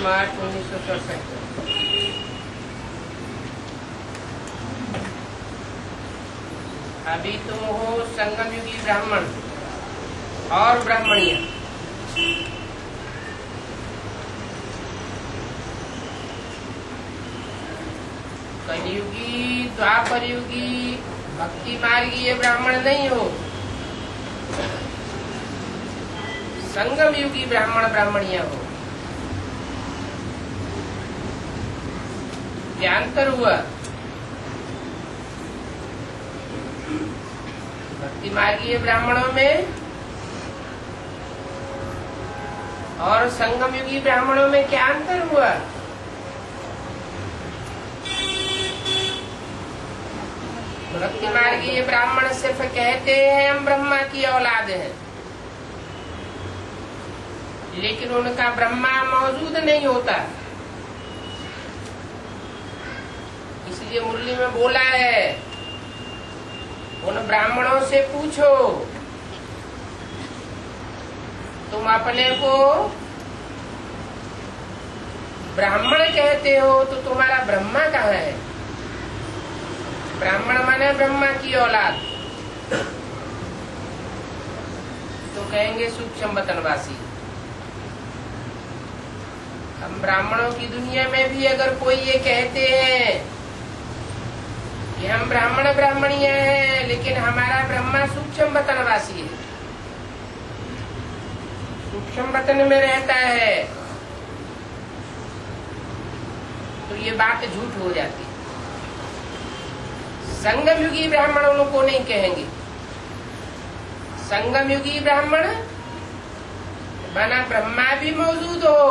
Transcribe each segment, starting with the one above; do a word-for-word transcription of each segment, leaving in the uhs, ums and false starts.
मार्च उन्नीस सौ सड़सठ। अभी तुम हो संगम युगी ब्राह्मण और ब्राह्मणिया। कलियुगी द्वापर युगी भक्ति मार्गीय ब्राह्मण नहीं हो, संगम युगी ब्राह्मण ब्राह्मणिया हो। क्या अंतर हुआ? भक्ति मार्गीय ब्राह्मणों में और संगम युगी ब्राह्मणों में क्या अंतर हुआ? भक्ति मार्गीय ब्राह्मण सिर्फ कहते हैं हम ब्रह्मा की औलाद हैं, लेकिन उनका ब्रह्मा मौजूद नहीं होता। इसलिए मुरली में बोला है, उन ब्राह्मणों से पूछो तुम अपने को ब्राह्मण कहते हो तो तुम्हारा ब्रह्मा कहाँ है? ब्राह्मण माने ब्रह्मा की औलाद। तो कहेंगे सूक्ष्म वतनवासी। हम ब्राह्मणों की दुनिया में भी अगर कोई ये कहते हैं कि हम ब्राह्मण ब्राह्मणिया हैं, लेकिन हमारा ब्रह्मा सूक्ष्म वतनवासी है, सूक्ष्म वतन में रहता है, तो ये बात झूठ हो जाती है। संगम युगी ब्राह्मण उनको नहीं कहेंगे। संगम युगी ब्राह्मण माना ब्रह्मा भी मौजूद हो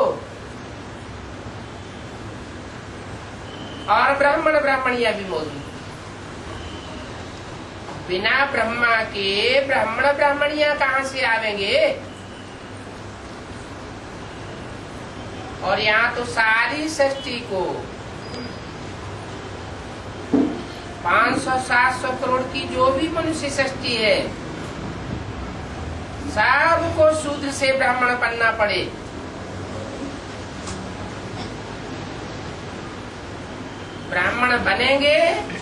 और ब्राह्मण ब्राह्मणिया भी मौजूद। बिना ब्रह्मा के ब्राह्मण ब्राह्मणिया कहाँ से आवेंगे? और यहाँ तो सारी सृष्टि को पाँच सौ सात सौ करोड़ की जो भी मनुष्य सृष्टि है, सबको शूद्र से ब्राह्मण बनना पड़े। ब्राह्मण बनेंगे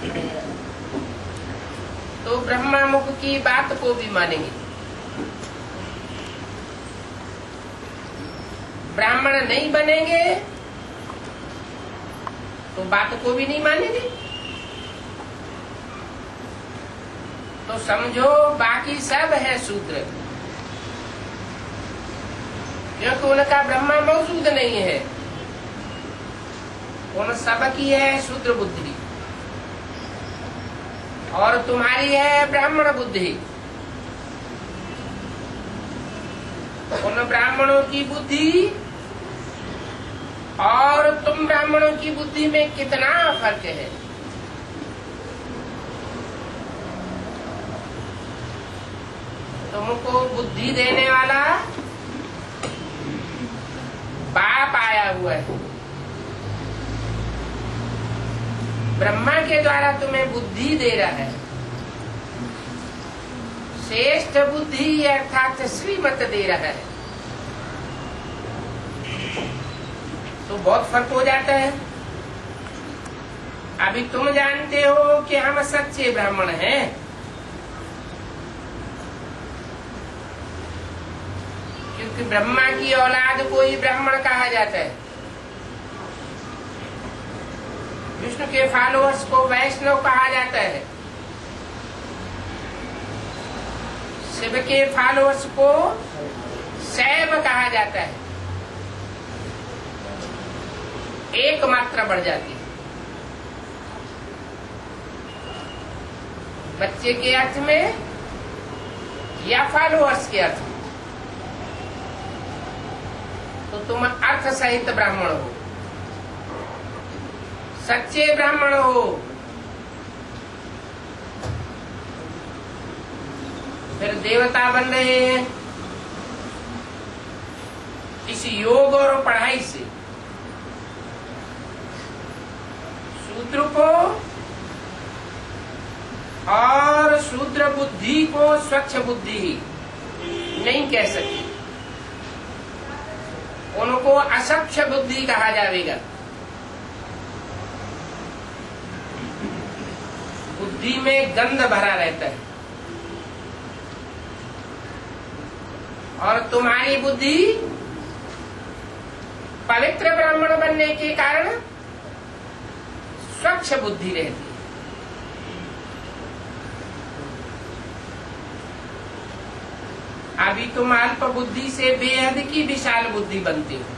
तो ब्रह्मा मुख की बात को भी मानेंगे। ब्राह्मण नहीं बनेंगे तो बात को भी नहीं मानेंगे। तो समझो बाकी सब है शूद्र, क्योंकि उनका ब्रह्मा मौजूद नहीं है। उन सब की है शूद्र बुद्धि और तुम्हारी है ब्राह्मण बुद्धि। उन ब्राह्मणों की बुद्धि और तुम ब्राह्मणों की बुद्धि में कितना फर्क है? तुमको बुद्धि देने वाला बाप आया हुआ है। ब्रह्मा के द्वारा तुम्हें बुद्धि दे रहा है। श्रेष्ठ बुद्धि अर्थात श्रीमत दे रहा है। तो बहुत फर्क हो जाता है। अभी तुम जानते हो कि हम सच्चे ब्राह्मण हैं, क्योंकि ब्रह्मा की औलाद को ही ब्राह्मण कहा जाता है। विष्णु के फॉलोअर्स को वैष्णव कहा जाता है। शिव के फॉलोअर्स को शैव कहा जाता है। एक मात्रा बढ़ जाती है। बच्चे के अर्थ में या फॉलोअर्स के अर्थ में। तो तुम अर्थ सहित ब्राह्मण हो, सच्चे ब्राह्मण हो। फिर देवता बन रहे हैं इस योग और पढ़ाई से। शूद्र को और शूद्र बुद्धि को स्वच्छ बुद्धि नहीं कह सकती। उनको असक्ष बुद्धि कहा जाएगा। बुद्धि में गंध भरा रहता है और तुम्हारी बुद्धि पवित्र ब्राह्मण बनने के कारण स्वच्छ बुद्धि रहती है। अभी तुम अल्प बुद्धि से बेहद की विशाल बुद्धि बनती हो।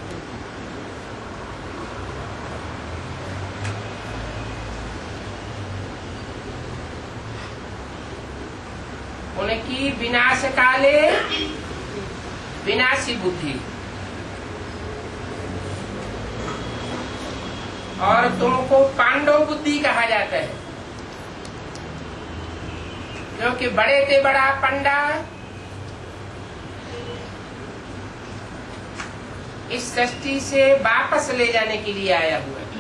उनकी विनाश काले विनाशी बुद्धि और तुमको पांडव बुद्धि कहा जाता है, क्योंकि बड़े से बड़ा पंडा इस सृष्टि से वापस ले जाने के लिए आया हुआ है।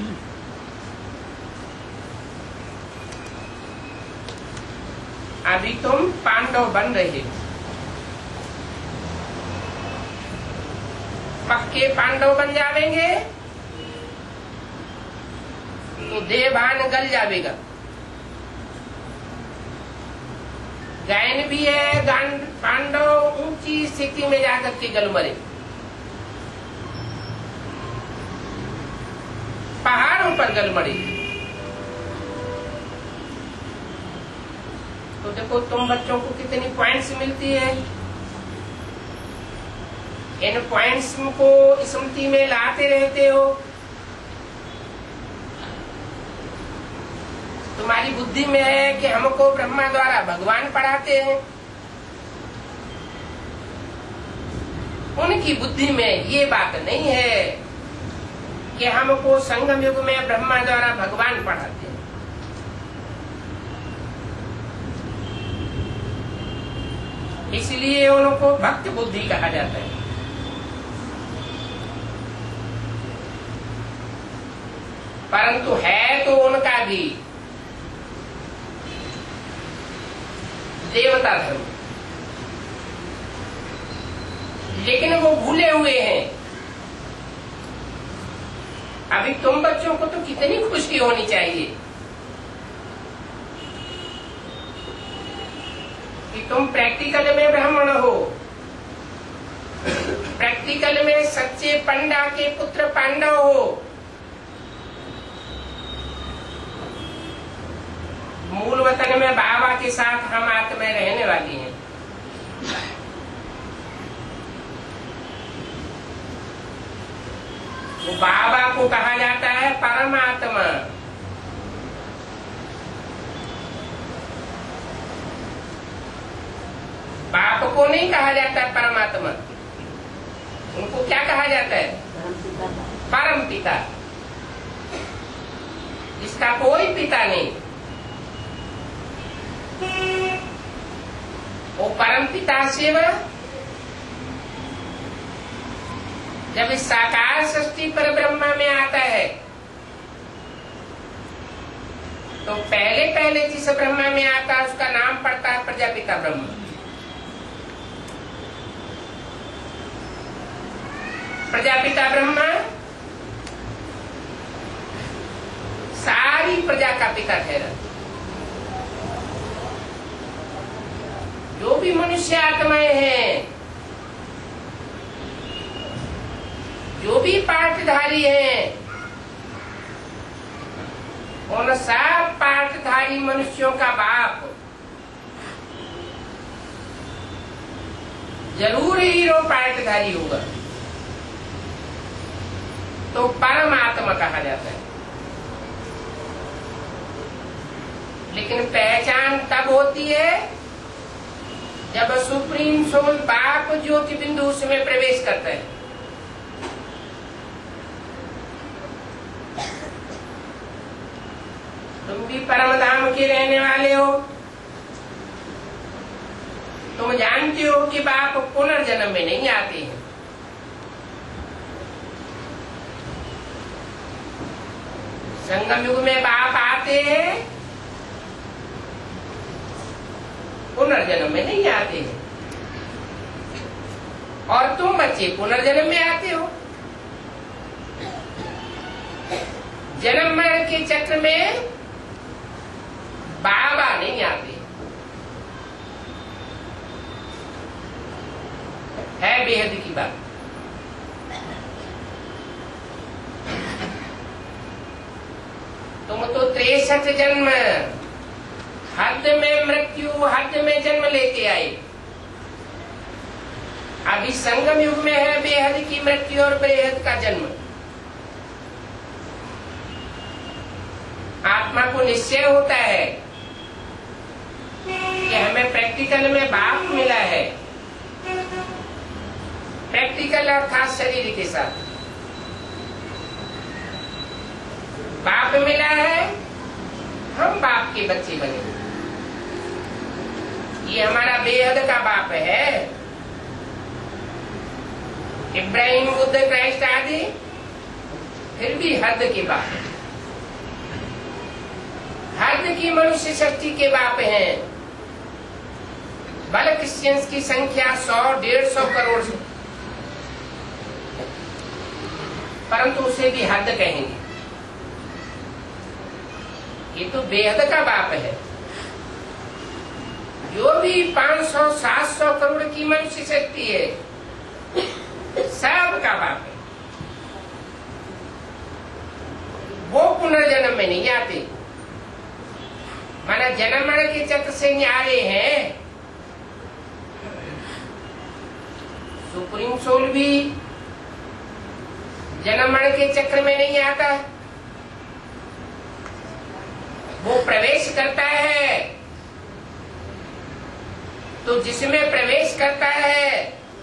अभी तुम पांडव बन रहे हो, पक्के पांडव बन जाएंगे तो देवान गल जाएगा। गायन भी है, गान पांडव ऊंची स्थिति में जाकर के गल मरे, पहाड़ों पर गल मरे। तो देखो तुम बच्चों को कितनी पॉइंट्स मिलती है। इन पॉइंट्स को स्मृति में लाते रहते हो। तुम्हारी बुद्धि में है कि हमको ब्रह्मा द्वारा भगवान पढ़ाते हैं, उनकी बुद्धि में ये बात नहीं है कि हमको संगम युग में ब्रह्मा द्वारा भगवान पढ़ाते हैं। इसलिए उनको भक्त बुद्धि कहा जाता है। परंतु है तो उनका भी देवता धर्म, लेकिन वो भूले हुए हैं। अभी तुम बच्चों को तो कितनी खुशी होनी चाहिए कि तुम प्रैक्टिकल में ब्राह्मण हो, प्रैक्टिकल में सच्चे पंडा के पुत्र पांडव हो। मूल वतन में बाबा के साथ हम आत्मा रहने वाली हैं। वो बाबा को कहा जाता है परमात्मा। बाप को नहीं कहा जाता है परमात्मा, उनको क्या कहा जाता है? परम पिता, जिसका कोई पिता नहीं। वो परम पिता शिव जब इस साकार सृष्टि पर ब्रह्मा में आता है तो पहले पहले जिस ब्रह्मा में आता है उसका नाम पड़ता है प्रजापिता ब्रह्मा। प्रजापिता ब्रह्मा सारी प्रजा का पिता ठहरा। जो भी मनुष्य आत्माएं हैं, जो भी पाठधारी हैं, उन सब पाठधारी मनुष्यों का बाप जरूर हीरो पाठधारी होगा, तो परमात्मा कहा जाता है। लेकिन पहचान तब होती है जब सुप्रीम सोल बाप ज्योति बिंदु उसमें प्रवेश करता है। तुम भी परम धाम के रहने वाले हो, तुम जानते हो कि बाप पुनर्जन्म में नहीं आते हैं। संगम युग में बाप आते हैं, पुनर्जन्म में नहीं आते हैं। और तुम बच्चे पुनर्जन्म में आते हो। जन्म मरण के चक्र में बाबा नहीं आते, है बेहद की बात। तुम तो तिरसठ जन्म हद में मृत्यु हद में जन्म लेके आए। अभी संगम युग में है बेहद की मृत्यु और बेहद का जन्म। आत्मा को निश्चय होता है कि हमें प्रैक्टिकल में बाप मिला है, प्रैक्टिकल अर्थात शरीर के साथ बाप मिला है, हम बाप के बच्चे बने। ये हमारा बेहद का बाप है। इब्राहिम बुद्ध क्राइस्ट आदि फिर भी हद के बाप है, हद की मनुष्य शक्ति के बाप हैं। बल क्रिश्चियंस की संख्या सौ डेढ़ सौ करोड़ से, परंतु उसे भी हद कहेंगे। ये तो बेहद का बाप है। जो भी पाँच सौ सात सौ करोड़ की मनुष्य शक्ति है, सब का बाप है। वो पुनर्जन्म में नहीं आते, माना जन्म मरण के चक्र से न्यारे हैं। सुप्रीम सोल भी जन्म मरण के चक्र में नहीं आता। वो प्रवेश करता है तो जिसमें प्रवेश करता है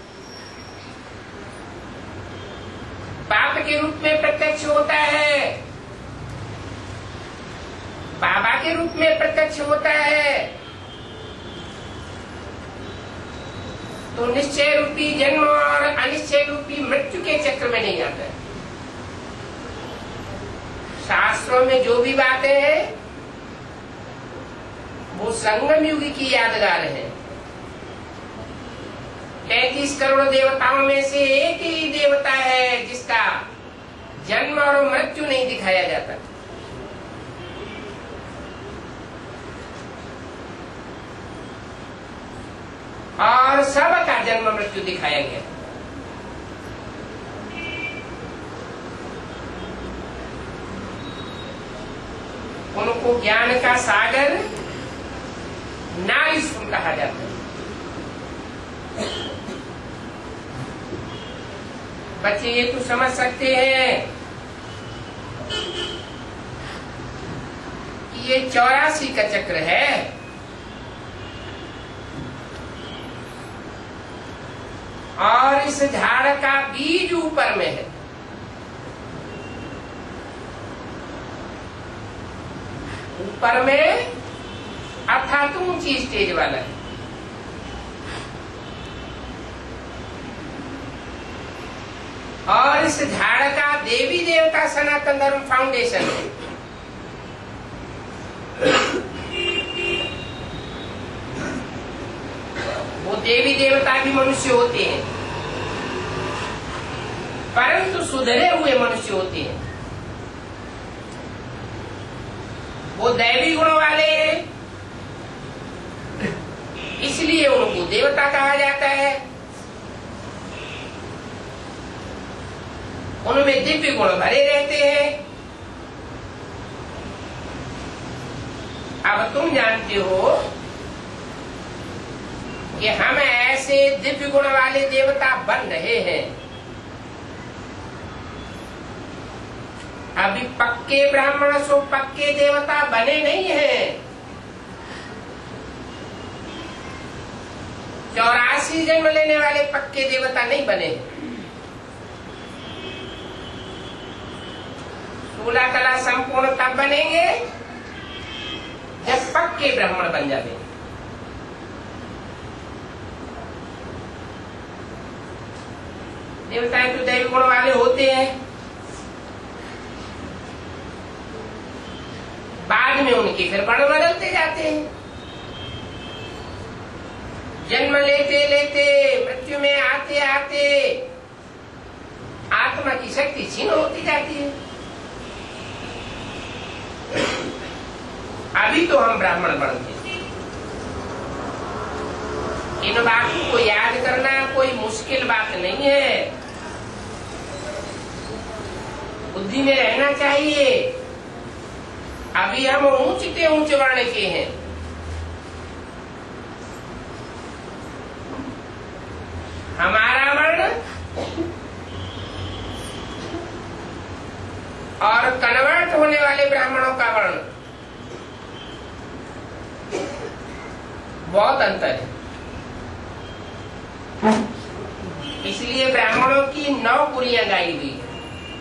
बाप के रूप में प्रत्यक्ष होता है, बाबा के रूप में प्रत्यक्ष होता है, तो निश्चय रूपी जन्म और अनिश्चय रूपी मृत्यु के चक्र में नहीं आता है। शास्त्रों में जो भी बातें हैं वो संगम युग की यादगार है। तैतीस करोड़ देवताओं में से एक ही देवता है जिसका जन्म और मृत्यु नहीं दिखाया जाता। और सबका जन्म मृत्यु दिखाया गया। उनको ज्ञान का सागर नारीश्वर कहा जाता है। बच्चे ये तो समझ सकते हैं कि ये चौरासी का चक्र है। और इस झाड़ का बीज ऊपर में है। ऊपर में अर्थात ऊंची स्टेज वाला है। और इस झाड़ का देवी देवता सनातन धर्म फाउंडेशन है। वो देवी देवता भी मनुष्य होते हैं, परंतु सुधरे हुए मनुष्य होते हैं। वो दैवी गुणों वाले हैं, इसलिए उनको देवता कहा जाता है। उनमें दिव्य गुण भरे रहते हैं। अब तुम जानते हो कि हम ऐसे दिव्य गुण वाले देवता बन रहे हैं। अभी पक्के ब्राह्मण सो पक्के देवता बने नहीं हैं। चौरासी जन्म लेने वाले पक्के देवता नहीं बने। सोलह कला संपूर्ण तब बनेंगे जब पक्के ब्राह्मण बन जाते। देवताएं तो दैवी गुण वाले होते हैं, बाद में उनके फिर बड़ बदलते जाते हैं। जन्म लेते लेते मृत्यु में आते आते आत्मा की शक्ति छीन होती जाती है। अभी तो हम ब्राह्मण बनते, इन बातों को याद करना कोई मुश्किल बात नहीं है, बुद्धि में रहना चाहिए। अभी हम ऊंचते ऊंच वर्ण के हैं, हमारा वर्ण और कन्वर्ट होने वाले ब्राह्मणों का वर्ण बहुत अंतर है। इसलिए ब्राह्मणों की नौ पुरियां गाई हुई है।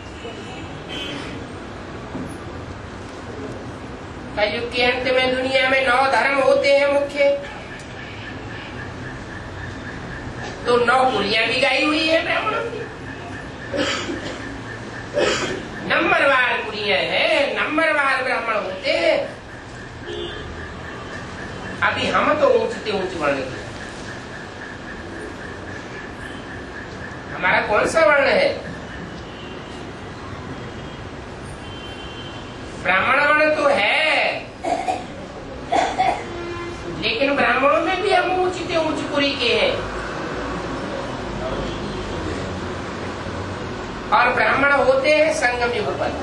कलयुग के अंत में दुनिया में नौ धर्म होते हैं मुख्य, तो नौ पुरियां भी गाई हुई है ब्राह्मणों की। नंबरवार पुरियां है, नंबरवार ब्राह्मण होते हैं। अभी हम तो ऊंचते ऊंच वर्ण के, हमारा कौन सा वर्ण है? ब्राह्मण वर्ण तो है, लेकिन ब्राह्मणों में भी हम ऊंचते ऊंच पुरी के हैं। और ब्राह्मण होते हैं संगम युग पर,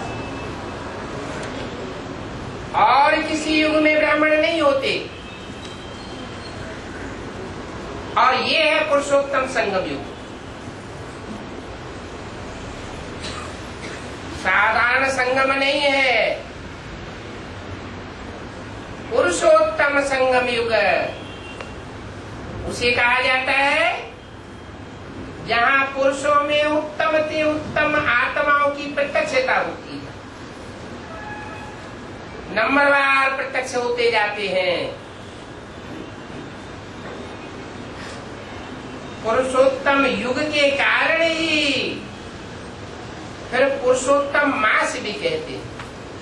और किसी युग में ब्राह्मण नहीं होते। और ये है पुरुषोत्तम संगम युग। साधारण संगम नहीं है, पुरुषोत्तम संगम युग उसे कहा जाता है जहां पुरुषों में उत्तम से उत्तम आत्माओं की प्रत्यक्षता होती है, नंबरवार प्रत्यक्ष होते जाते हैं। पुरुषोत्तम युग के कारण ही फिर पुरुषोत्तम मास भी कहते हैं।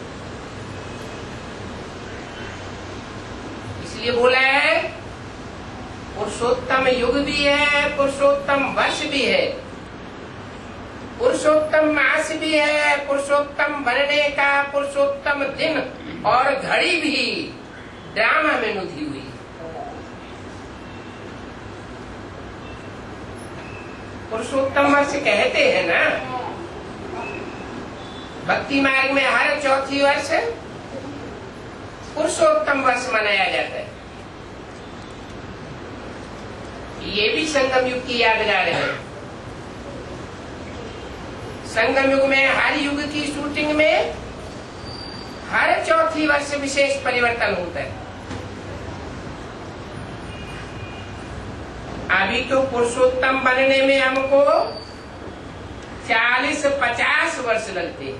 इसलिए बोला है पुरुषोत्तम युग भी है, पुरुषोत्तम वर्ष भी है, पुरुषोत्तम मास भी है, पुरुषोत्तम बनने का पुरुषोत्तम दिन और घड़ी भी ड्रामा में नुदी हुई। पुरुषोत्तम वर्ष कहते हैं ना, भक्ति मार्ग में हर चौथी वर्ष पुरुषोत्तम वर्ष मनाया जाता है। ये भी संगम युग की यादगार है। संगम युग में हर युग की शूटिंग में हर चौथी वर्ष विशेष परिवर्तन होता है। अभी तो पुरुषोत्तम बनने में हमको चालीस पचास वर्ष लगते हैं।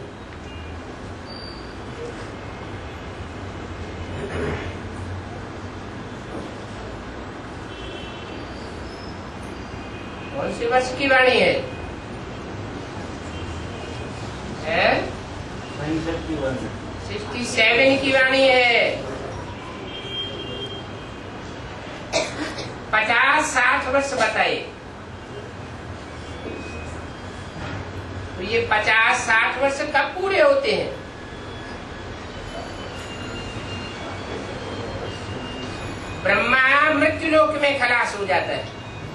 कौन सी वर्ष की वाणी है? सिक्सटी सेवन की वाणी है। पचास साठ वर्ष बताए, तो ये पचास साठ वर्ष कब पूरे होते हैं? ब्रह्मा मृत्यु लोक में खलास हो जाता है,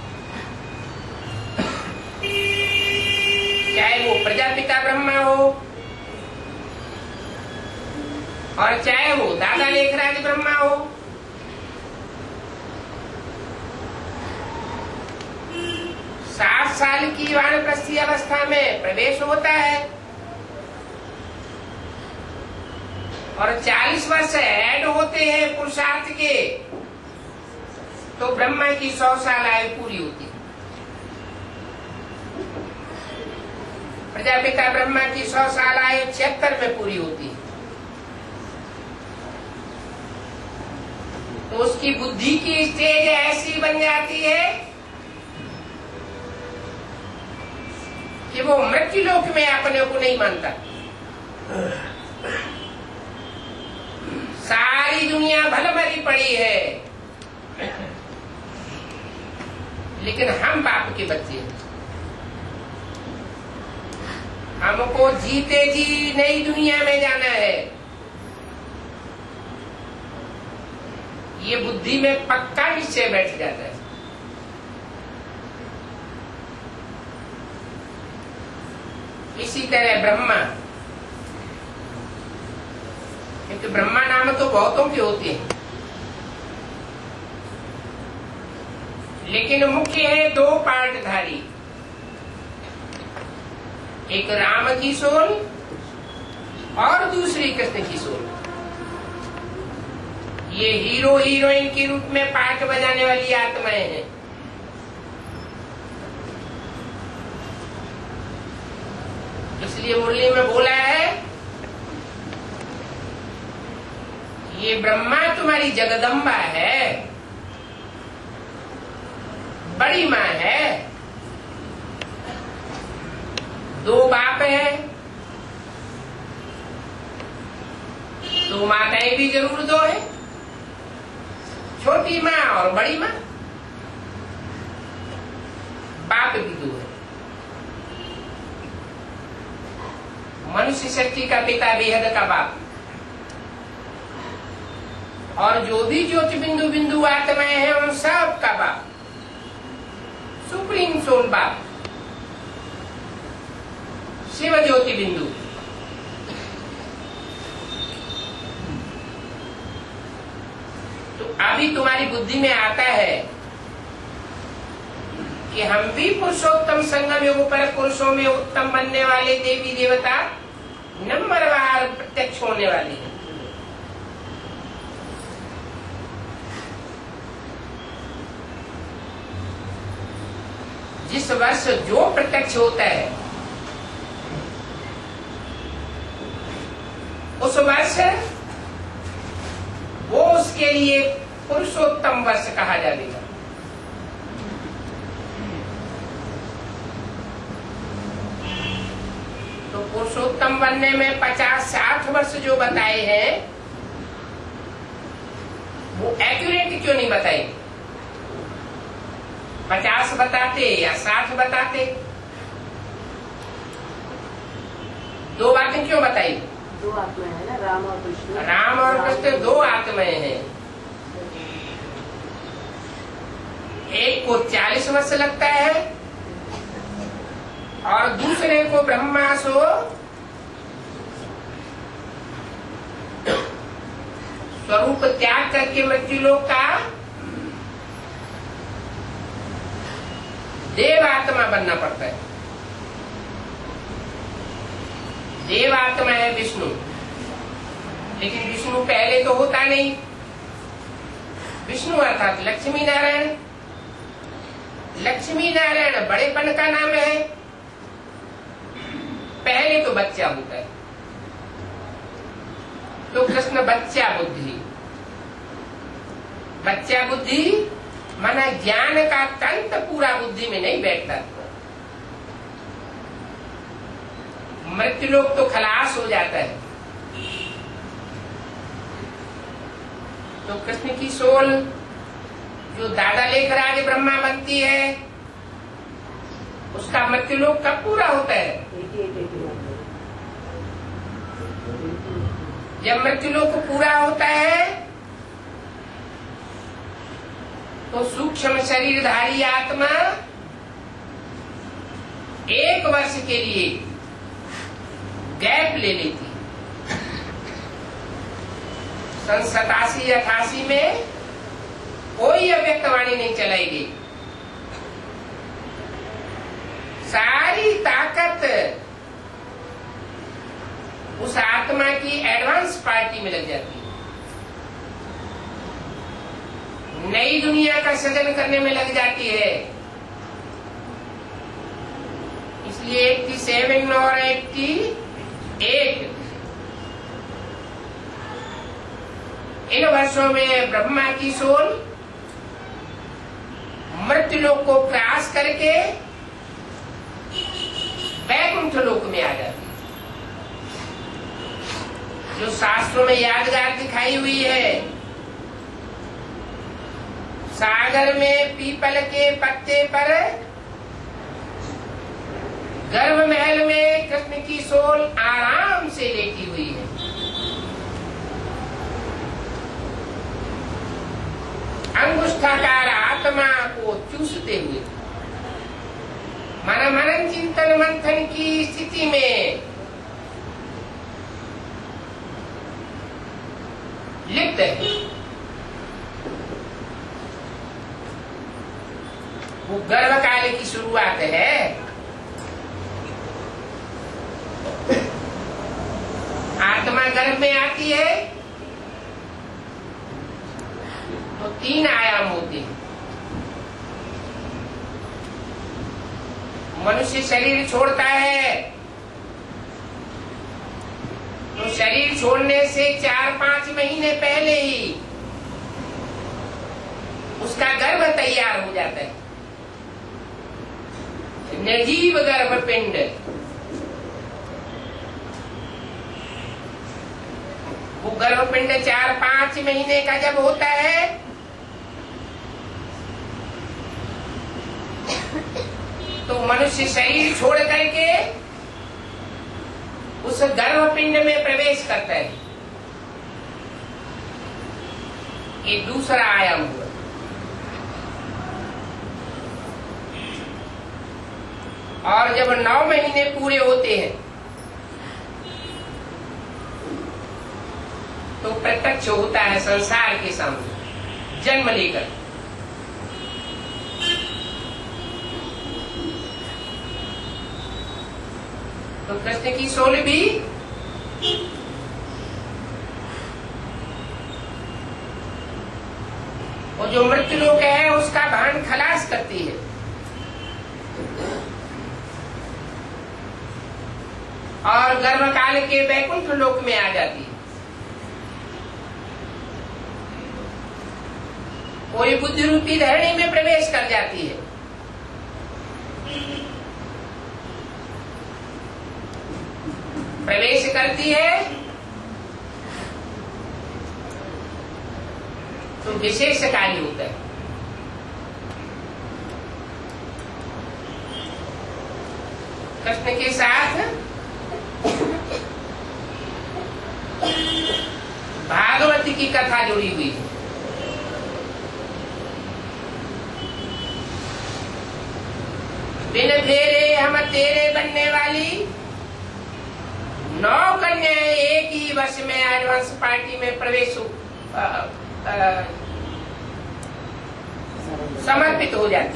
चाहे वो प्रजापिता ब्रह्मा हो और चाहे वो दादा लेखराज ब्रह्मा हो। साठ साल की वानप्रस्थी अवस्था में प्रवेश होता है और चालीस वर्ष ऐड होते हैं पुरुषार्थ के, तो ब्रह्मा की सौ साल आयु पूरी होती है। प्रजापिता ब्रह्मा की सौ साल आयु छिहत्तर में पूरी होती है। तो उसकी बुद्धि की स्टेज ऐसी बन जाती है कि वो मृत्यु लोक में अपने को नहीं मानता। सारी दुनिया भलभली पड़ी है, लेकिन हम बाप के बच्चे हैं। हमको जीते जी नई दुनिया में जाना है, ये बुद्धि में पक्का निश्चय बैठ जाता है। इसी तरह ब्रह्मा, क्योंकि ब्रह्मा नाम तो बहुतों के होते हैं, लेकिन मुख्य है दो पार्टधारी, एक राम की सोल और दूसरी कृष्ण की सोल। ये हीरो हीरोइन के रूप में पार्ट बजाने वाली आत्माएं हैं। इसलिए मुरली में बोला है, ये ब्रह्मा तुम्हारी जगदम्बा है, बड़ी माँ है, दो बाप है, दो माताएं भी जरूर दो है, छोटी माँ और बड़ी माँ, बाप भी दो है। मनुष्य शक्ति का पिता बेहद का बाप, और जो भी ज्योति बिंदु बिंदु आत्माएं हैं उन सब का बाप, सुप्रीम सोल बाप, शिव ज्योति बिंदु। तो अभी तुम्हारी बुद्धि में आता है कि हम भी पुरुषोत्तम संगम योग पर पुरुषों में उत्तम बनने वाले देवी देवता नंबरवार प्रत्यक्ष होने वाले हैं। जिस वर्ष जो प्रत्यक्ष होता है उस वर्ष वो उसके लिए पुरुषोत्तम वर्ष कहा जाएगा। तो पुरुषोत्तम बनने में पचास साठ वर्ष जो बताए हैं वो एक्यूरेट क्यों नहीं बताए? पचास बताते या साठ बताते? दो बातें क्यों बताई? दो आत्माएं हैं ना, राम और कृष्ण। राम और कृष्ण दो आत्माएं हैं। एक को चालीस वर्ष लगता है और दूसरे को ब्रह्मा सो स्वरूप त्याग करके मृत्युलोक का देव आत्मा बनना पड़ता है। देव आत्मा है विष्णु, लेकिन विष्णु पहले तो होता नहीं। विष्णु अर्थात लक्ष्मी नारायण, लक्ष्मी नारायण बड़ेपन का नाम है। पहले तो बच्चा होता है, तो कृष्ण बच्चा बुद्धि। बच्चा बुद्धि माना ज्ञान का तंत्र पूरा बुद्धि में नहीं बैठता, मृत्युलोक तो खलास हो जाता है। तो कृष्ण की सोल जो दादा लेखराज ब्रह्मा बनती है उसका मृत्युलोक कब पूरा होता है? जब मृत्युलोक पूरा होता है तो सूक्ष्म शरीरधारी आत्मा एक वर्ष के लिए गैप ले लेती। सन सतासी अठासी में कोई अव्यक्तवाणी नहीं चलाई गई। सारी ताकत उस आत्मा की एडवांस पार्टी में लग जाती है, नई दुनिया का सृजन करने में लग जाती है। इसलिए एट्टी सेवन और एट्टी एट इन वर्षों में ब्रह्मा की सोल मृत्युलोक को क्रॉस करके वैकुंठ लोक में आ जाती है। जो शास्त्रों में यादगार दिखाई हुई है, सागर में पीपल के पत्ते पर गर्भ महल में कृष्ण की सोल आराम से लेटी हुई है। अंगुष्ठाकार आत्मा को चूसते हुए मन मनन चिंतन मंथन की स्थिति में लिप्त है। वो गर्भकाल की शुरुआत है। आत्मा गर्भ में आती है तो तीन आयाम होते हैं। मनुष्य शरीर छोड़ता है तो शरीर छोड़ने से चार पांच महीने पहले ही उसका गर्भ तैयार हो जाता है। निर्जीव गर्भपिंड वो गर्भपिंड चार पांच महीने का जब होता है तो मनुष्य शरीर छोड़ करके उस गर्भपिंड में प्रवेश करता है। ये दूसरा आयाम हुआ। और जब नौ महीने पूरे होते हैं तो प्रत्यक्ष होता है संसार के सामने जन्म लेकर। तो कृष्ण की सोल भी और जो मृत्यु लोक है उसका भान खलास करती है। और गर्भकाल के वैकुंठ लोक में आ जाती है। कोई बुद्धि रूपी धरणी में प्रवेश कर जाती है। प्रवेश करती है तो विशेष कार्य होता है। कृष्ण के साथ भागवत की कथा जुड़ी हुई है। बिन फेरे हम तेरे बनने वाली नौ कन्याएं एक ही वर्ष में एडवांस पार्टी में प्रवेश आ, आ, समर्पित हो जाती।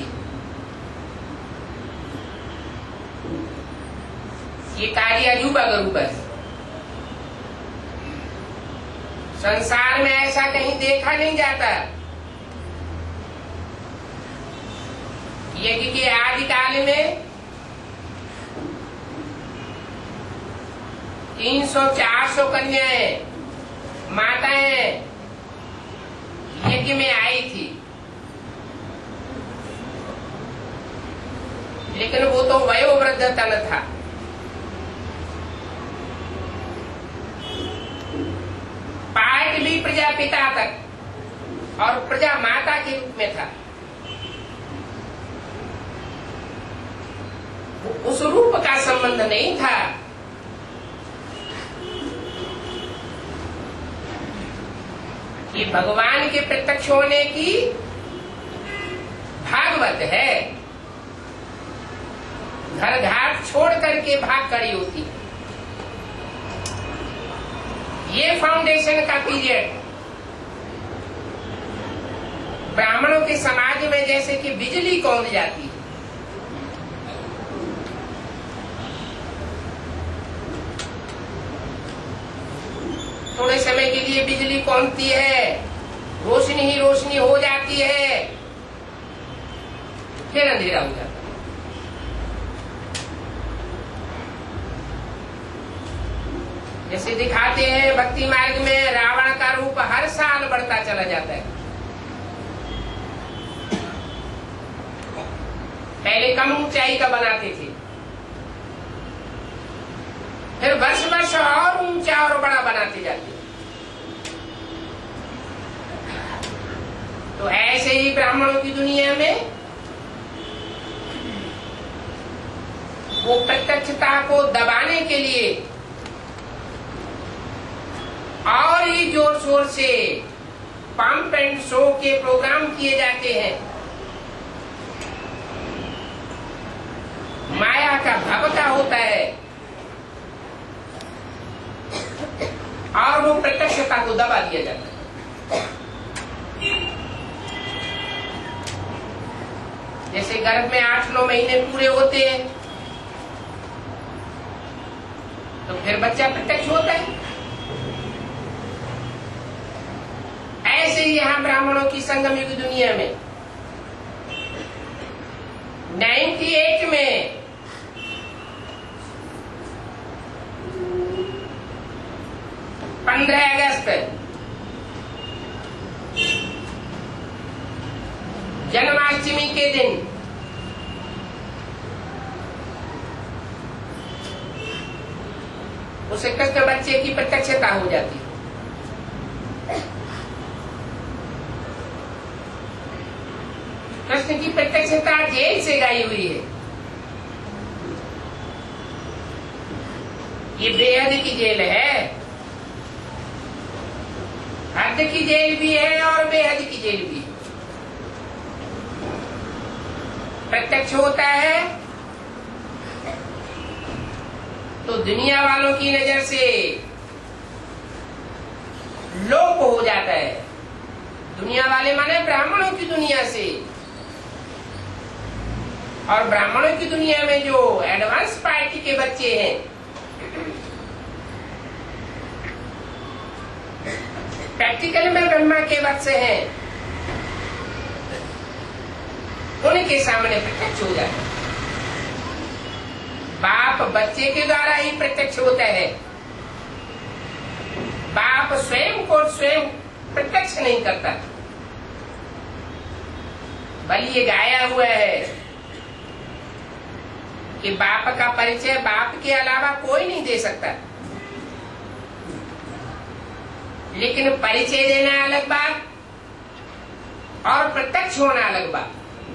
ये कार्य अजूबा गरूबा है। संसार में ऐसा कहीं देखा नहीं जाता। यज्ञ के आदि काल में तीन सौ चार सौ कन्याएं माताएं यज्ञ में आई थी, लेकिन वो तो वयोवृद्ध तन था। पाठ भी प्रजापिता तक और प्रजा माता के रूप में था। उस रूप का संबंध नहीं था। ये भगवान के प्रत्यक्ष होने की भागवत है। घर घाट छोड़ करके भाग खड़ी होती है। ये फाउंडेशन का पीरियड ब्राह्मणों के समाज में जैसे कि बिजली कौंध जाती है। थोड़े समय के लिए बिजली कौंधती है, रोशनी ही रोशनी हो जाती है, फिर अंधेरा हो जाता है। जैसे दिखाते हैं भक्ति मार्ग में रावण का रूप हर साल बढ़ता चला जाता है। पहले कम ऊंचाई का बनाते थे, फिर वर्ष वर्ष और ऊंचा और बड़ा बनाते जाते। तो ऐसे ही ब्राह्मणों की दुनिया में वो प्रत्यक्षता को दबाने के लिए और ही जोर शोर से पंप एंड शो के प्रोग्राम किए जाते हैं। माया का भवता होता है और वो प्रत्यक्षता को दबा दिया जाता है। जैसे गर्भ में आठ नौ महीने पूरे होते हैं तो फिर बच्चा प्रत्यक्ष होता है। ऐसे ही यहां ब्राह्मणों की संगम युग दुनिया में अट्ठानवे में पंद्रह अगस्त जन्माष्टमी के दिन उसे कृष्ण बच्चे की प्रत्यक्षता हो जाती है। कृष्ण की प्रत्यक्षता जेल से गाई हुई है। ये बेहद की जेल है, हद की जेल भी है और बेहद की जेल भी है। प्रत्यक्ष होता है तो दुनिया वालों की नजर से लोप हो जाता है। दुनिया वाले माने ब्राह्मणों की दुनिया से, और ब्राह्मणों की दुनिया में जो एडवांस पार्टी के बच्चे हैं प्रैक्टिकल में ब्रह्मा के वत्स हैं, उनके सामने प्रत्यक्ष हो जाता है। बाप बच्चे के द्वारा ही प्रत्यक्ष होता है। बाप स्वयं को स्वयं प्रत्यक्ष नहीं करता, बल्कि ये गाया हुआ है कि बाप का परिचय बाप के अलावा कोई नहीं दे सकता। लेकिन परिचय देना अलग बात और प्रत्यक्ष होना अलग बात।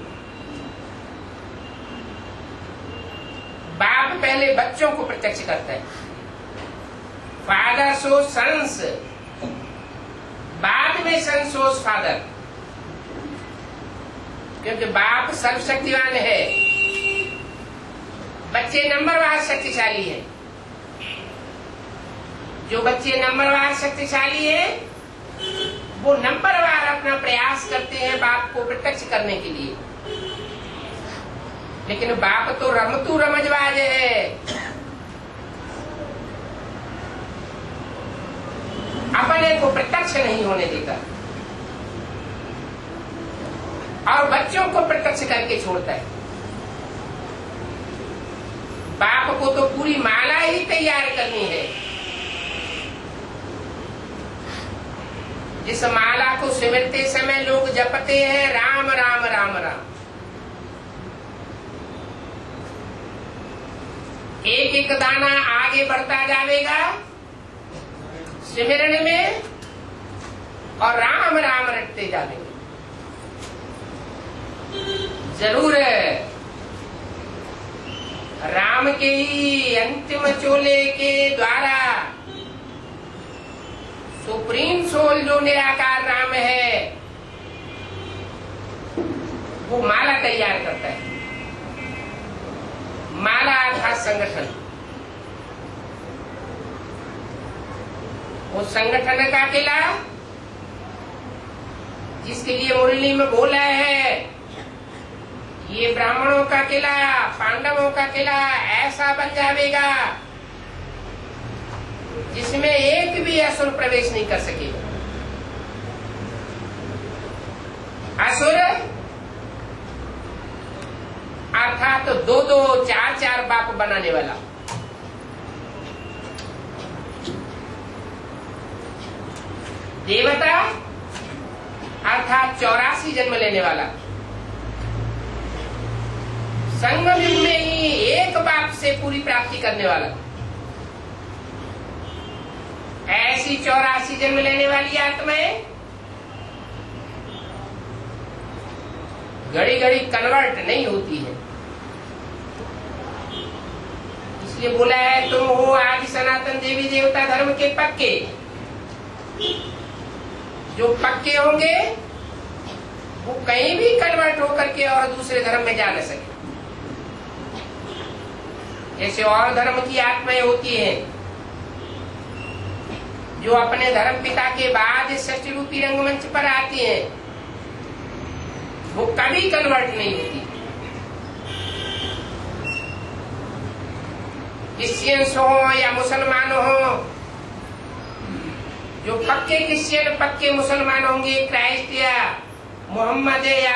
बाप पहले बच्चों को प्रत्यक्ष करता है। फादर शोज सन्स, बाद में सन शोज फादर, क्योंकि बाप सर्वशक्तिवान है, बच्चे नंबरवार शक्तिशाली हैं। जो बच्चे नंबरवार शक्तिशाली हैं वो नंबरवार अपना प्रयास करते हैं बाप को प्रत्यक्ष करने के लिए। लेकिन बाप तो रमतू रमजबाज है, अपने को प्रत्यक्ष नहीं होने देता और बच्चों को प्रत्यक्ष करके छोड़ता है। बाप को तो पूरी माला ही तैयार करनी है। जिस माला को सिमरते समय लोग जपते हैं राम राम राम राम, एक एक दाना आगे बढ़ता जाएगा सिमरन में और राम राम रटते जाएंगे। जरूर है राम के ही अंतिम चोले के द्वारा सुप्रीम सोल जो निराकार राम है वो माला तैयार करता है। माला अर्थात संगठन, वो संगठन का किला जिसके लिए मुरली में बोला है ये ब्राह्मणों का किला, पांडवों का किला ऐसा बन जाएगा जिसमें एक भी असुर प्रवेश नहीं कर सकेगा। असुर अर्थात तो दो दो चार चार बाप बनाने वाला। देवता अर्थात चौरासी जन्म लेने वाला। संगम युग में ही एक बाप से पूरी प्राप्ति करने वाला। ऐसी चौरासी जन्म लेने वाली आत्माएं घड़ी घड़ी कन्वर्ट नहीं होती है। इसलिए बोला है तुम हो आदि सनातन देवी देवता धर्म के पक्के। जो पक्के होंगे वो कहीं भी कन्वर्ट होकर के और दूसरे धर्म में जा न सके। जैसे और धर्म की आत्माएं होती हैं जो अपने धर्म पिता के बाद सृष्टि रूपी रंगमंच पर आती हैं, वो कभी कन्वर्ट नहीं होती। क्रिश्चियंस हो या मुसलमान हो, जो पक्के क्रिश्चियन पक्के मुसलमान होंगे, क्राइस्ट या मोहम्मद या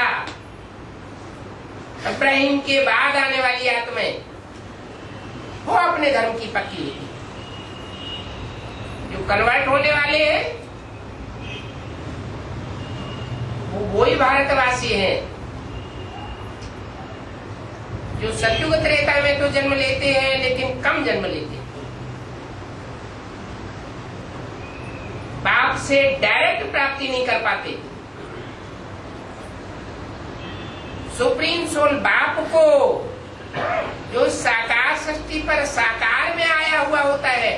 इब्राहिम के बाद आने वाली आत्माएं, वो अपने धर्म की पक्की होती। जो कन्वर्ट होने वाले हैं वो वही भारतवासी हैं जो सतयुग त्रेता में तो जन्म लेते हैं लेकिन कम जन्म लेते हैं। बाप से डायरेक्ट प्राप्ति नहीं कर पाते। सुप्रीम सोल बाप को जो साकार सृष्टि पर साकार में आया हुआ होता है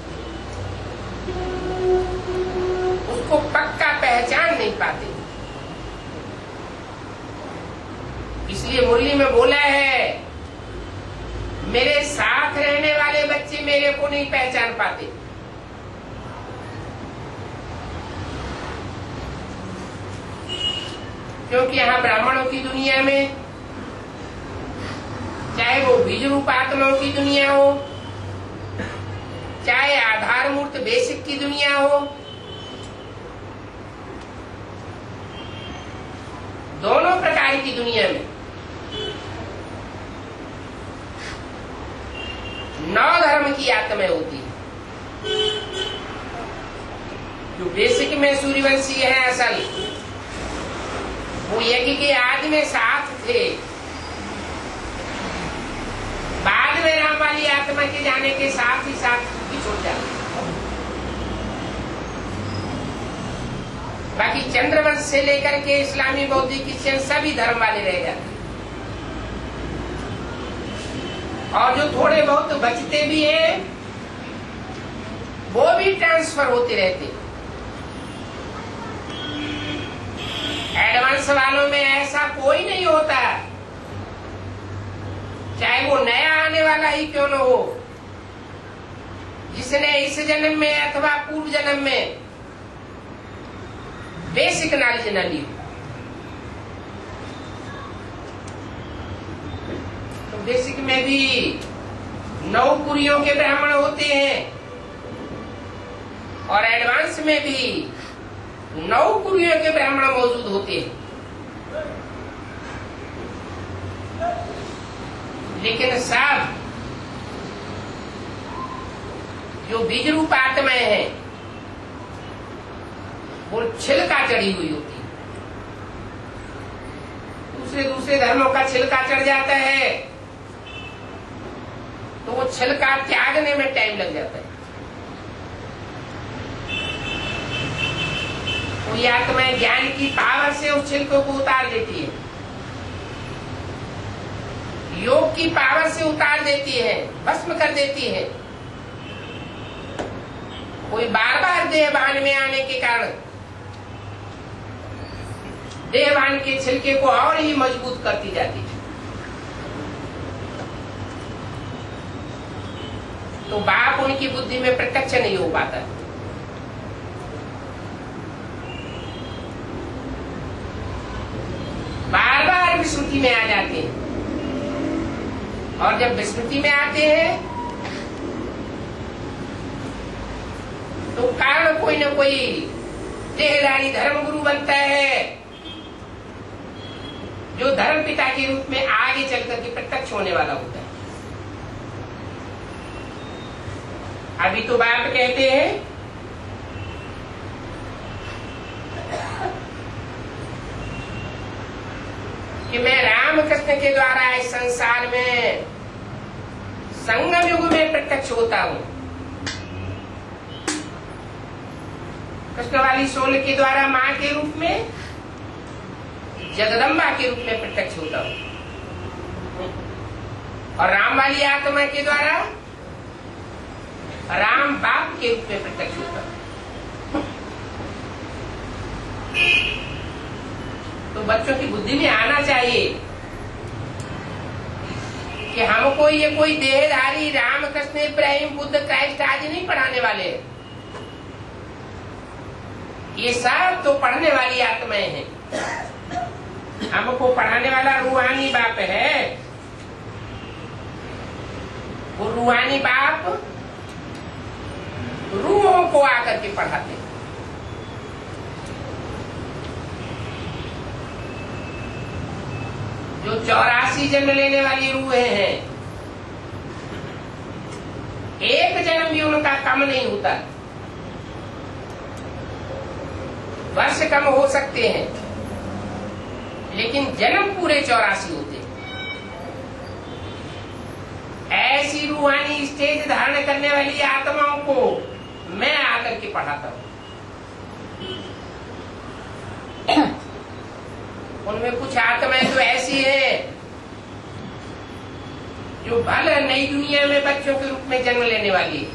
उसको पक्का पहचान नहीं पाते। इसलिए मुरली में बोला है मेरे साथ रहने वाले बच्चे मेरे को नहीं पहचान पाते। क्योंकि यहाँ ब्राह्मणों की दुनिया में चाहे वो बीज रूप आत्माओं की दुनिया हो, चाहे आधार मूर्त बेसिक की दुनिया हो, दोनों प्रकार की दुनिया में नौ धर्म की आत्माएं होती है। जो बेसिक में सूर्यवंशी है असल, वो यज्ञ के आदि में साथ थे, बाद में राम वाली आत्मा के जाने के साथ ही साथ बिछुड़ जाते। बाकी चंद्रवंश से लेकर के इस्लामी बौद्धिक क्रिश्चियन सभी धर्म वाले रह जाते। और जो थोड़े बहुत बचते भी हैं वो भी ट्रांसफर होते रहते। एडवांस वालों में ऐसा कोई नहीं होता, चाहे वो नया आने वाला ही क्यों न हो, जिसने इस जन्म में अथवा पूर्व जन्म में बेसिक नॉलेज न ली हो। तो बेसिक में भी नौ पुरियों के ब्राह्मण होते हैं और एडवांस में भी नौ पुरियों के ब्राह्मण मौजूद होते हैं। लेकिन सब जो बीज रूप आत्माएं हैं वो छिलका चढ़ी हुई होती है। दूसरे दूसरे धर्मों का छिलका चढ़ जाता है तो वो छिलका त्यागने में टाइम लग जाता है। कोई आत्माएं ज्ञान की पावर से उस छिलकों को उतार देती है, योग की पावर से उतार देती है, भस्म कर देती है। कोई बार बार देहभान में आने के कारण देहभान के छिलके को और ही मजबूत करती जाती है। तो बाप उनकी बुद्धि में प्रत्यक्ष नहीं हो पाता। बार बार विस्मृति में आ जाते हैं और जब विस्मृति में आते हैं तो कारण कोई न कोई देहधारी धर्म गुरु बनता है जो धर्म पिता के रूप में आगे चलकर के प्रत्यक्ष होने वाला होता है। अभी तो बाप कहते हैं कि मैं राम कृष्ण के द्वारा इस संसार में संगम युग में प्रत्यक्ष होता हूं। कृष्ण वाली सोल के द्वारा मां के रूप में जगदम्बा के रूप में प्रत्यक्ष होता हूं, और राम वाली आत्मा के द्वारा राम बाप के रूप में प्रत्यक्ष होता हूं। तो बच्चों की बुद्धि में आना चाहिए कि हमको ये कोई देहधारी राम कृष्ण इब्राहिम बुद्ध क्राइस्ट आदि नहीं पढ़ाने वाले, ये सब तो पढ़ने वाली आत्माएं हैं। हमको पढ़ाने वाला रूहानी बाप है। वो रूहानी बाप रूहों को आकर के पढ़ाते। जो चौरासी जन्म लेने वाली रूहें हैं, एक जन्म भी उनका कम नहीं होता। वर्ष कम हो सकते हैं लेकिन जन्म पूरे चौरासी होते हैं। ऐसी रूहानी स्टेज धारण करने वाली आत्माओं को मैं आकर के पढ़ाता हूं। उनमें कुछ आत्माएं तो ऐसी है जो भले नई दुनिया में बच्चों के रूप में जन्म लेने वाली है,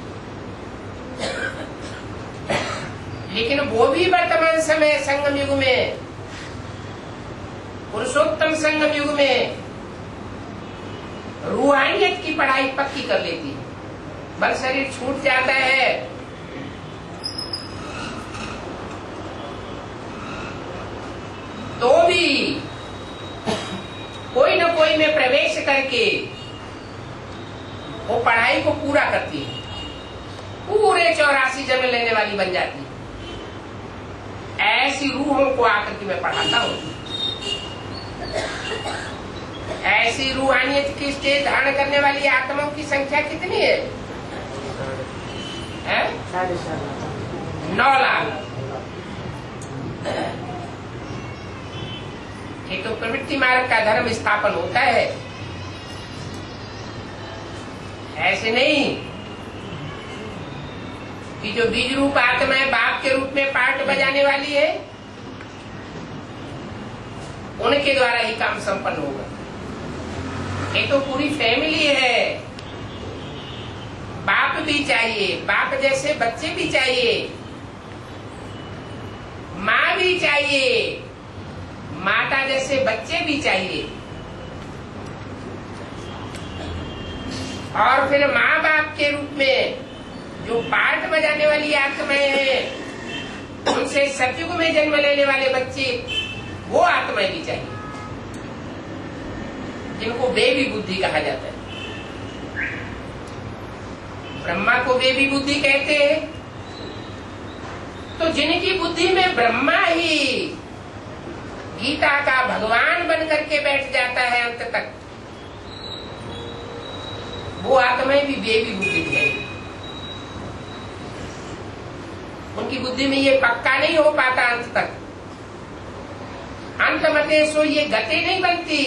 लेकिन वो भी वर्तमान समय संगम युग में, पुरुषोत्तम संगम युग में रूहानियत की पढ़ाई पक्की कर लेती है। बल शरीर छूट जाता है तो भी कोई न कोई में प्रवेश करके वो पढ़ाई को पूरा करती है, पूरे चौरासी जन्म लेने वाली बन जाती है। ऐसी रूहों को आकर के मैं पढ़ाता हूं। ऐसी रूहानियत की स्टेज धारण करने वाली आत्माओं की संख्या कितनी है? साढ़े सात नौ लाख। ये तो प्रवृत्ति मार्ग का धर्म स्थापन होता है, ऐसे नहीं कि जो बीज रूप आत्मा है बाप के रूप में पार्ट बजाने वाली है, उनके द्वारा ही काम संपन्न होगा। ये तो पूरी फैमिली है। बाप भी चाहिए, बाप जैसे बच्चे भी चाहिए, माँ भी चाहिए, माता जैसे बच्चे भी चाहिए, और फिर माँ बाप के रूप में जो पार्ट बजाने वाली आत्माएं हैं, उनसे सतयुग में जन्म लेने वाले बच्चे, वो आत्माएं भी चाहिए, जिनको बेबी बुद्धि कहा जाता है। ब्रह्मा को बेबी बुद्धि कहते हैं। तो जिनकी बुद्धि में ब्रह्मा ही गीता का भगवान बन करके बैठ जाता है अंत तक, वो आत्माएं भी बेबी बुद्धि है। उनकी बुद्धि में ये पक्का नहीं हो पाता अंत तक। अंत मते सो ये गति नहीं बनती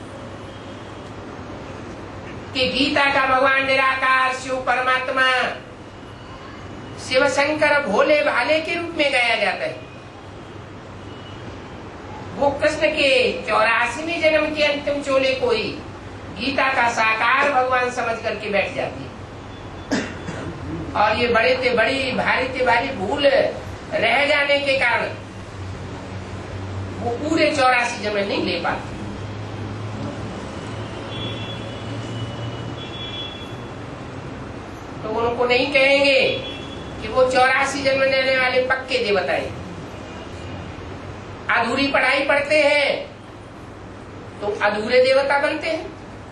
कि गीता का भगवान निराकार शिव परमात्मा शिव शंकर भोले भाले के रूप में गाया जाता है। वो कृष्ण के चौरासीवें जन्म के अंतिम चोले को ही गीता का साकार भगवान समझ करके बैठ जाती है, और ये बड़े ते बड़ी भारी ते भारी भूल रह जाने के कारण वो पूरे चौरासी जन्म नहीं ले पाती। तो उनको नहीं कहेंगे कि वो चौरासी जन्म लेने वाले पक्के देवता हैं। अधूरी पढ़ाई पढ़ते हैं तो अधूरे देवता बनते हैं।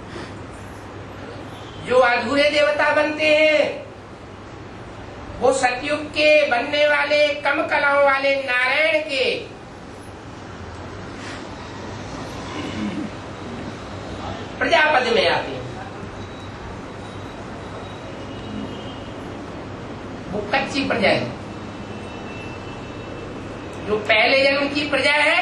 जो अधूरे देवता बनते हैं वो सतयुग के बनने वाले कम कलाओं वाले नारायण के प्रजापद में आते हैं। वो कच्ची प्रजा है। जो पहले जन्म की प्रजा है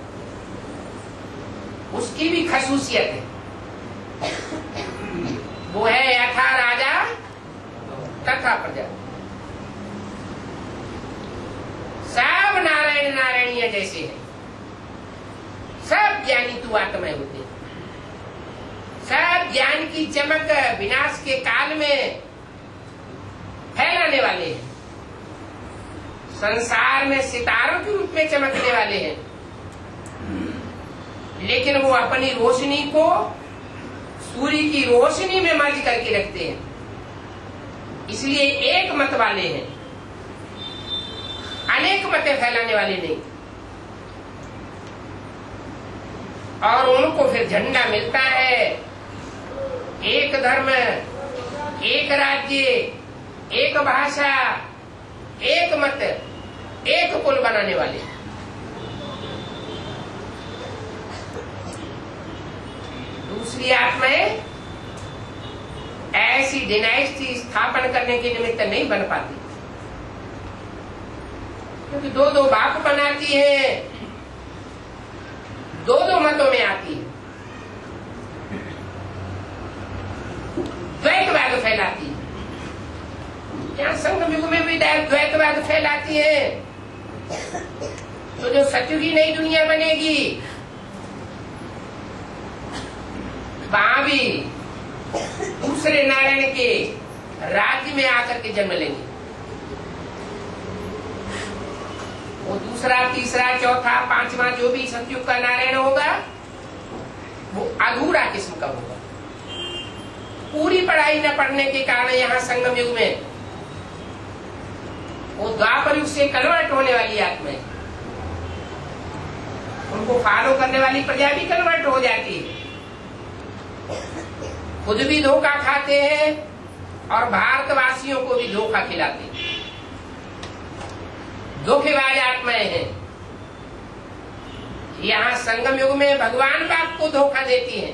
उसकी भी खसूसियत है, वो है यथा राजा तथा प्रजा। सब नारायण नारायणीय जैसे है। सब ज्ञानी तू आत्माएं होते हैं। सब ज्ञान की चमक विनाश के काल में फैलाने वाले हैं, संसार में सितारों के रूप में चमकने वाले हैं, लेकिन वो अपनी रोशनी को सूर्य की रोशनी में मर्ज करके रखते हैं। इसलिए एक मत वाले हैं, अनेक मतें फैलाने वाले नहीं। और उनको फिर झंडा मिलता है, एक धर्म, एक राज्य, एक भाषा, एक मत, एक कुल बनाने वाले। दूसरी आत्माएं ऐसी डिनाइस्टी स्थापन करने के निमित्त नहीं बन पाती, क्योंकि दो दो बाप बनाती है, दो दो मतों में आती है, द्वैतवाद फैलाती है। यहाँ संगम युग में भी द्वैतवाद फैलाती है, तो जो सतयुगी नई दुनिया बनेगी वहां भी दूसरे नारायण के राज्य में आकर के जन्म लेंगे। वो दूसरा, तीसरा, चौथा, पांचवा जो भी सतयुग का नारायण होगा वो अधूरा किस्म का होगा। पूरी पढ़ाई न पढ़ने के कारण यहाँ संगम युग में वो द्वापर युग से कन्वर्ट होने वाली आत्माएं, उनको फॉलो करने वाली प्रजा भी कन्वर्ट हो जाती है, खुद भी धोखा खाते हैं और भारतवासियों को भी धोखा खिलाते हैं। धोखेबाज आत्माएं हैं। यहाँ संगम युग में भगवान बाप को धोखा देती हैं,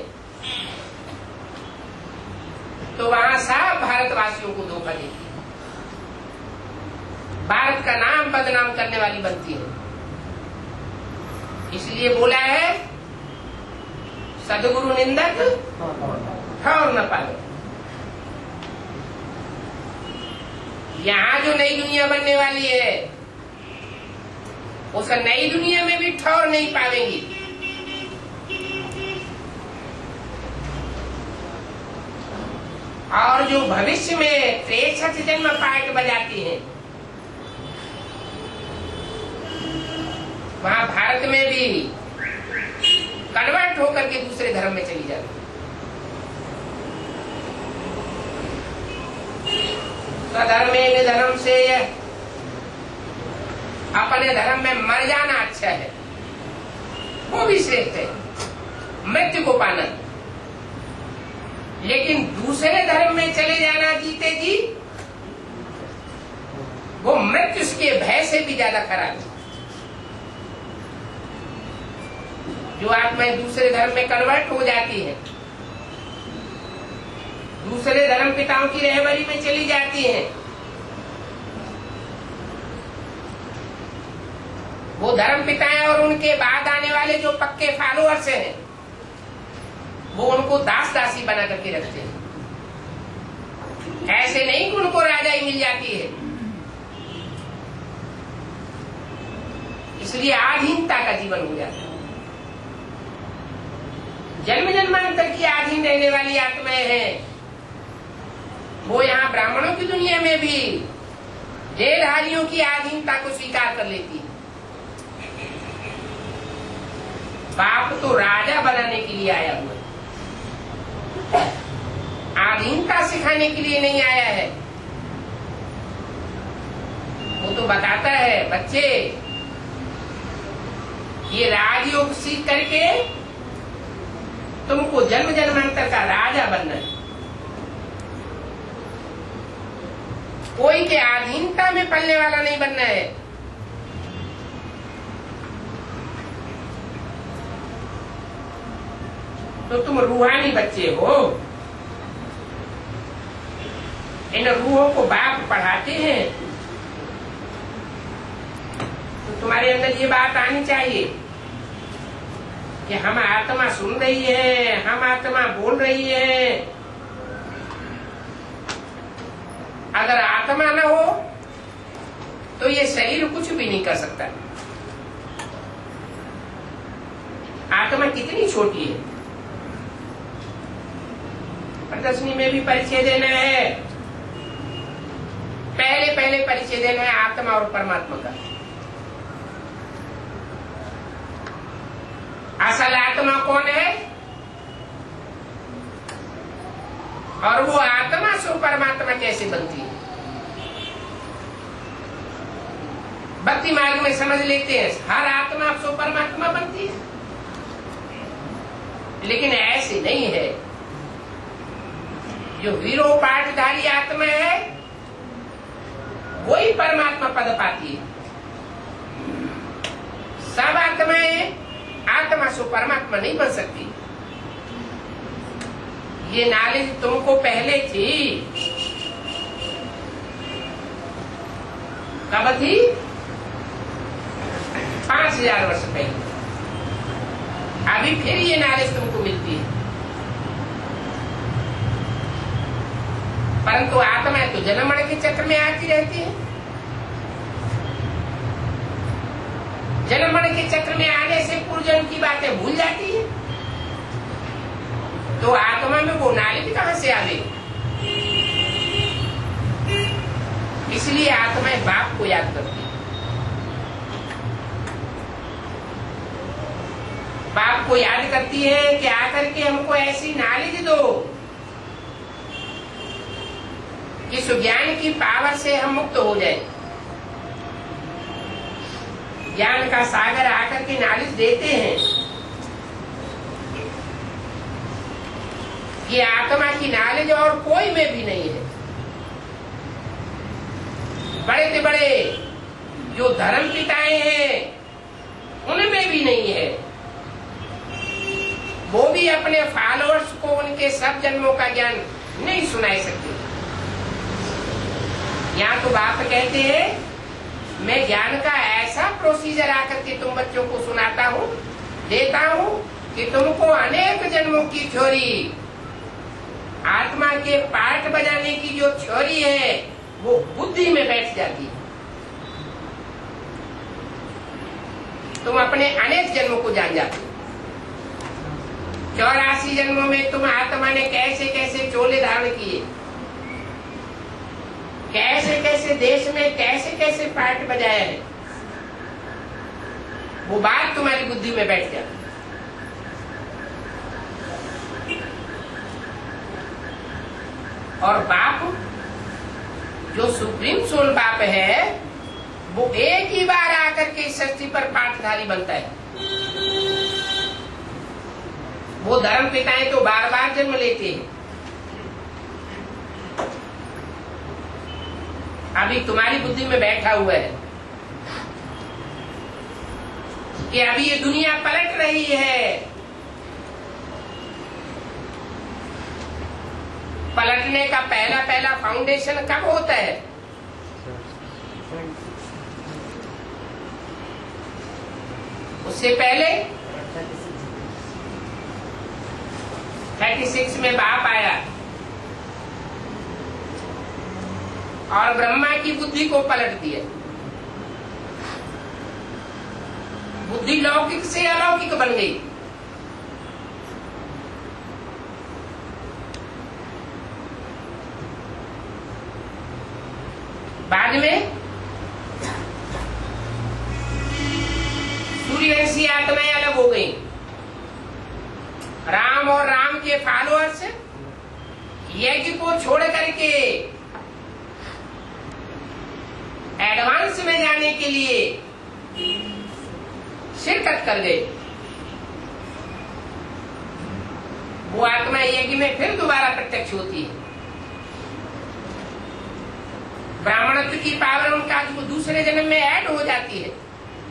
तो वहां सब भारतवासियों को धोखा देती है, भारत का नाम बदनाम करने वाली बनती है। इसलिए बोला है सदगुरु निंदक ठौर न पावे। यहाँ जो नई दुनिया बनने वाली है उस नई दुनिया में भी ठौर नहीं पावेंगी। और जो भविष्य में त्रेसठ जन्म पाठ बजाती हैं, वहां भारत में भी कन्वर्ट होकर के दूसरे धर्म में चली जाती है। स्वधर्मे निधनम से अपने धर्म में मर जाना अच्छा है, वो भी श्रेष्ठ है, मृत्यु को पाना। लेकिन दूसरे धर्म में चले जाना जीते जी वो मृत्यु के भय से भी ज्यादा खराब है। जो आत्माएं दूसरे धर्म में कन्वर्ट हो जाती है, दूसरे धर्म पिताओं की रहबरी में चली जाती हैं, वो धर्म पिताएं और उनके बाद आने वाले जो पक्के फॉलोअर्स हैं वो उनको दास दासी बना करके रखते हैं। ऐसे नहीं कि उनको राजाई मिल जाती है। इसलिए आधीनता का जीवन हो जाता है। जन्म जन्मांतर की अधीन रहने वाली आत्माएं हैं, वो यहाँ ब्राह्मणों की दुनिया में भी देहधारियों की आधीनता को स्वीकार कर लेती है। बाप तो राजा बनाने के लिए आया हुआ है, आधीनता सिखाने के लिए नहीं आया है। वो तो बताता है बच्चे ये राजयोग सीख करके तुमको जन्म जन्मांतर का राजा बनना है। कोई के अधीनता में पलने वाला नहीं बनना है। तो तुम रूहानी बच्चे हो, इन रूहों को बाप पढ़ाते हैं, तो तुम्हारे अंदर ये बात आनी चाहिए कि हम आत्मा सुन रही है, हम आत्मा बोल रही है। अगर आत्मा न हो तो ये शरीर कुछ भी नहीं कर सकता। आत्मा कितनी छोटी है। प्रदर्शनी में भी परिचय देना है, पहले पहले परिचय देना है आत्मा और परमात्मा का। असल आत्मा कौन है और वो आत्मा सो परमात्मा कैसे बनती है। भक्ति मार्ग में समझ लेते हैं हर आत्मा सो परमात्मा बनती है, लेकिन ऐसे नहीं है। जो वीरो पाठधारी आत्मा है वही परमात्मा पद पाती है। सब आत्माएं आत्मा सो परमात्मा नहीं बन सकती। ये नॉलेज तुमको पहले थी, कब थी? पांच हजार वर्ष पहले। अभी फिर ये नॉलेज तुमको मिलती है, परंतु आत्मा तो जन्म मरण के चक्र में आती रहती है। जन्म मरण के चक्र में आने से पूर्व जन्म की बातें भूल जाती है, तो आत्मा में वो नॉलेज कहां से आ गई? इसलिए आत्माएं बाप को याद करती है। बाप को याद करती है कि आकर के हमको ऐसी नॉलेज दो कि इस ज्ञान की पावर से हम मुक्त हो जाए। ज्ञान का सागर आकर के नॉलेज देते हैं। ये आत्मा की नॉलेज और कोई में भी नहीं है। बड़े से बड़े जो धर्म पिताएं हैं उनमें भी नहीं है। वो भी अपने फॉलोअर्स को उनके सब जन्मों का ज्ञान नहीं सुना सकते। यहाँ तो बाप कहते हैं मैं ज्ञान का ऐसा प्रोसीजर आकर के तुम बच्चों को सुनाता हूँ, देता हूँ कि तुमको अनेक जन्मों की थ्योरी, आत्मा के पार्ट बजाने की जो थ्योरी है वो बुद्धि में बैठ जाती है। तुम अपने अनेक जन्मों को जान जाते हो। चौरासी जन्मों में तुम आत्मा ने कैसे कैसे चोले धारण किए, कैसे कैसे देश में कैसे कैसे पार्ट बजाया है, वो बात तुम्हारी बुद्धि में बैठ जाती। और बाप जो सुप्रीम सोल बाप है वो एक ही बार आकर के इस सृष्टि पर पाठधारी बनता है। वो धर्म पिताएं तो बार बार जन्म लेते हैं। अभी तुम्हारी बुद्धि में बैठा हुआ है कि अभी ये दुनिया पलट रही है। पलटने का पहला पहला फाउंडेशन कब होता है? उससे पहले छत्तीस में बाप आया और ब्रह्मा की बुद्धि को पलट दिया। बुद्धि लौकिक से अलौकिक बन गई। बाद में सूर्यवंशी आत्माएं अलग हो गई। राम और राम के फॉलोअर्स यज्ञ को छोड़ करके एडवांस में जाने के लिए शिरकत कर गए। वो आत्मा यज्ञ में फिर दोबारा प्रत्यक्ष होती है। ब्राह्मणत्व की पावर उनका दूसरे जन्म में ऐड हो जाती है।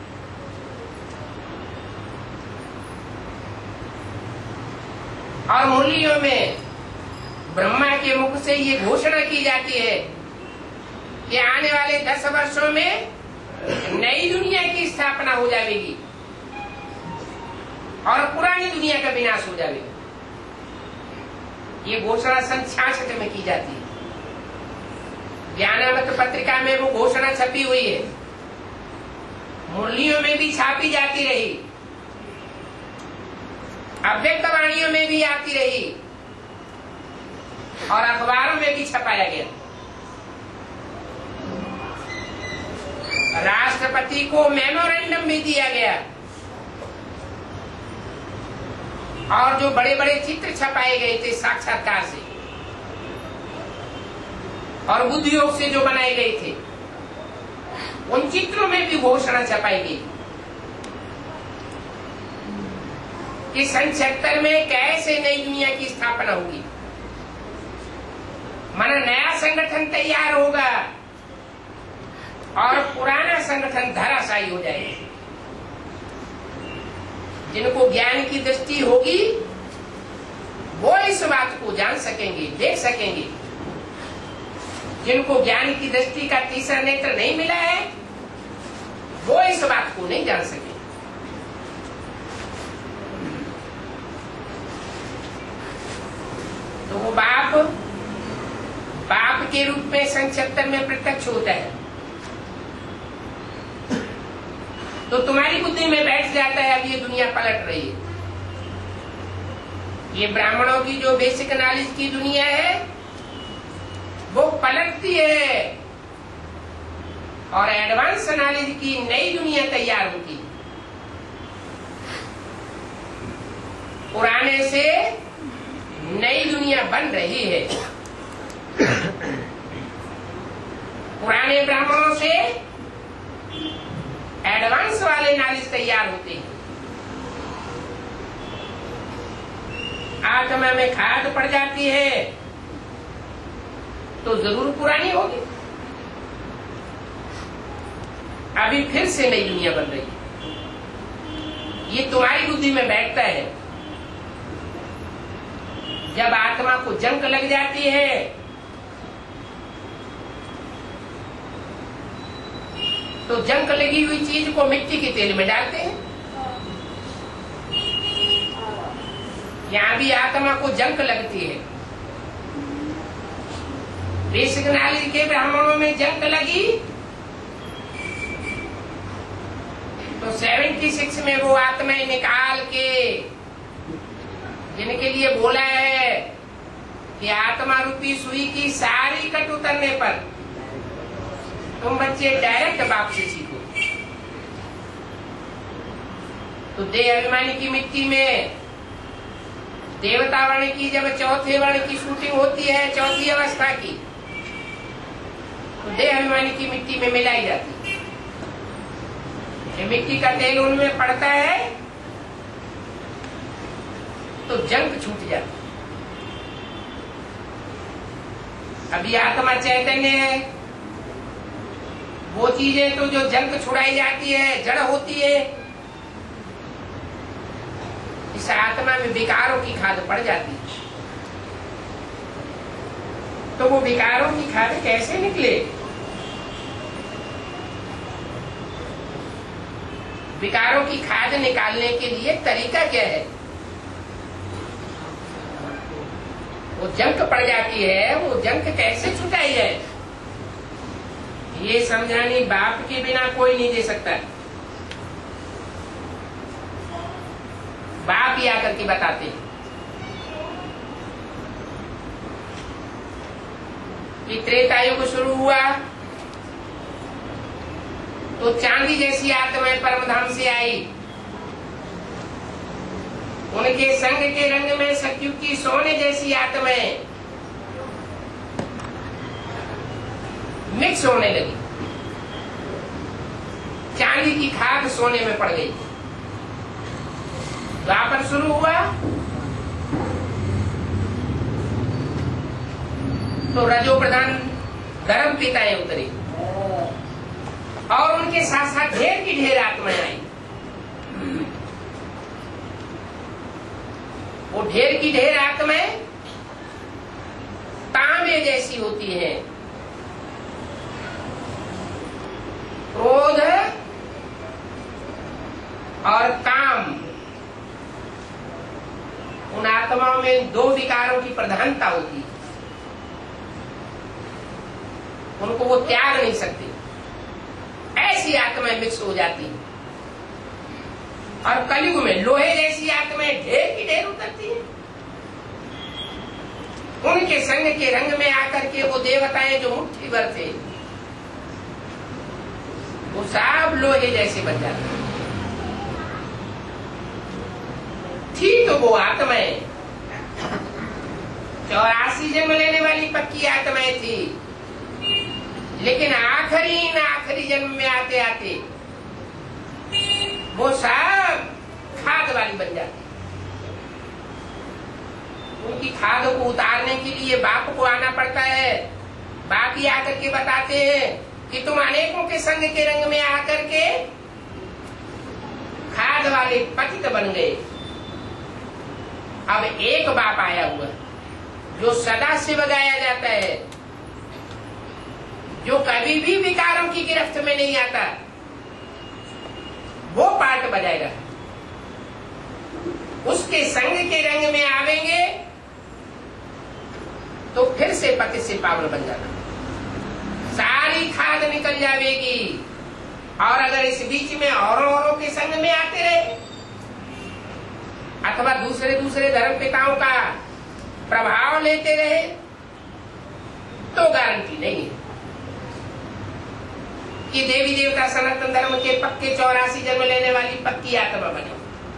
और मुरलियों में ब्रह्मा के मुख से ये घोषणा की जाती है कि आने वाले दस वर्षों में नई दुनिया की स्थापना हो जाएगी और पुरानी दुनिया का विनाश हो जाएगा। ये घोषणा सन छियासठ में की जाती है। ज्ञानामृत पत्रिका में वो घोषणा छपी हुई है, मुरलियों में भी छापी जाती रही। अव्यक्त वाणियों में भी आती रही और अखबारों में भी छपाया गया। राष्ट्रपति को मेमोरेंडम भी दिया गया और जो बड़े बड़े चित्र छपाए गए थे साक्षात्कार से और बुद्ध योग से जो बनाए गए थे, उन चित्रों में भी घोषणा छपाई गई कि सन छिहत्तर में कैसे नई दुनिया की स्थापना होगी, माना नया संगठन तैयार होगा और पुराना संगठन धराशायी हो जाएगा। जिनको ज्ञान की दृष्टि होगी वो इस बात को जान सकेंगे, देख सकेंगे। जिनको ज्ञान की दृष्टि का तीसरा नेत्र नहीं मिला है वो इस बात को नहीं जान सके। तो वो बाप बाप के रूप में सन छिहत्तर में प्रत्यक्ष होता है, तो तुम्हारी बुद्धि में बैठ जाता है अब ये दुनिया पलट रही है। ये ब्राह्मणों की जो बेसिक नॉलेज की दुनिया है वो पलटती है और एडवांस नॉलेज की नई दुनिया तैयार होती है। पुराने से नई दुनिया बन रही है। पुराने ब्राह्मणों से एडवांस वाले नॉलेज तैयार होते हैं। आत्मा में खाद पड़ जाती है तो जरूर पुरानी होगी। अभी फिर से नई दुनिया बन रही है। ये तुम्हारी बुद्धि में बैठता है। जब आत्मा को जंग लग जाती है तो जंग लगी हुई चीज को मिट्टी के तेल में डालते हैं। यहां भी आत्मा को जंग लगती है। बेसिक नॉलेज के ब्राह्मणों में जंग लगी तो छिहत्तर में वो आत्माएं निकाल के, जिनके लिए बोला है कि आत्मा रूपी सुई की सारी कट उतरने पर तुम बच्चे डायरेक्ट बाप से सीखो। तो देह अभिमानी की मिट्टी में देवता वर्ण की जब चौथे वर्ण की शूटिंग होती है, चौथी अवस्था की, तो देह अभिमानी की मिट्टी में मिलाई जाती है। ये मिट्टी का तेल उनमें पड़ता है तो जंग छूट जाती। अभी आत्मा चैतन्य है, वो चीजें तो जो जंग छुड़ाई जाती है, जड़ होती है, इस आत्मा में विकारों की खाद पड़ जाती है। तो वो विकारों की खाद कैसे निकले? विकारों की खाद निकालने के लिए तरीका क्या है? वो जंग पड़ जाती है, वो जंग कैसे छुटाई जाए, ये समझाने बाप के बिना कोई नहीं दे सकता। बाप ही आकर के बताते हैं कि त्रेता युग शुरू हुआ तो चांदी जैसी आत्माएं परमधाम से आई। उनके संग के रंग में सतयुग की सोने जैसी आत्माएं मिक्स होने लगी। चांदी की खाद सोने में पड़ गई। द्वापर शुरू हुआ तो रजो प्रधान धर्म पिताएं उतरी और उनके साथ साथ ढेर की ढेर आत्माएं आई। वो ढेर की ढेर आत्माएं तांबे जैसी होती है। क्रोध और काम, उन आत्माओं में दो विकारों की प्रधानता होती है। उनको वो त्याग नहीं सकते। ऐसी आत्माएं मिक्स हो जाती है। और कलयुग में लोहे जैसी आत्माएं ढेर की ढेर उतरती है। उनके संग के रंग में आकर के वो देवताएं जो मुट्ठी भर थे वो सब लोहे जैसे बन जाते थी। तो वो आत्माएं चौरासी जन्म लेने वाली पक्की आत्माएं थी, लेकिन आखिरी न आखिरी जन्म में आते आते वो सब खाद वाली बन जाती। उनकी खाद को उतारने के लिए बाप को आना पड़ता है। बाप ही आकर के बताते हैं कि तुम अनेकों के संग के रंग में आकर के खाद वाले पतित बन गए। अब एक बाप आया हुआ जो सदा से बगाया जाता है, जो कभी भी विकारों की गिरफ्त में नहीं आता, वो पार्ट बजाएगा। उसके संग के रंग में आवेंगे तो फिर से पति से पावन बन जाना, सारी खाद निकल जाएगी। और अगर इस बीच में औरों औरों के संग में आते रहे अथवा दूसरे दूसरे धर्म पिताओं का प्रभाव लेते रहे तो गारंटी नहीं है कि देवी देवता सनातन धर्म के पक्के चौरासी जन्म लेने वाली पक्की आत्मा बने।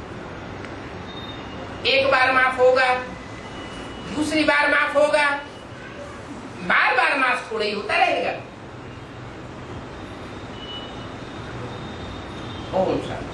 एक बार माफ होगा, दूसरी बार माफ होगा, बार बार माफ थोड़ा ही होता रहेगा। ओम शांति।